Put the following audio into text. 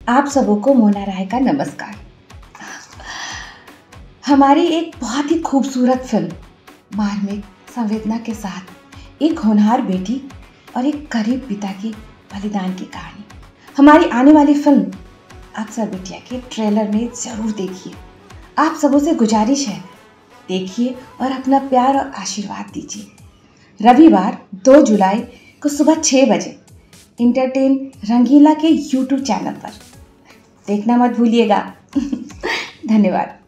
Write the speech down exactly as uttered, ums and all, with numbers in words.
आप सबों को मोना राय का नमस्कार। हमारी एक बहुत ही खूबसूरत फिल्म मार्मिक संवेदना के साथ एक होनहार बेटी और एक गरीब पिता की बलिदान की कहानी। हमारी आने वाली फिल्म अक्सर बिटिया के ट्रेलर में ज़रूर देखिए। आप सबों से गुजारिश है, देखिए और अपना प्यार और आशीर्वाद दीजिए। रविवार दो जुलाई को सुबह छः बजे इंटरटेन रंगीला के यूट्यूब चैनल पर देखना मत भूलिएगा। धन्यवाद।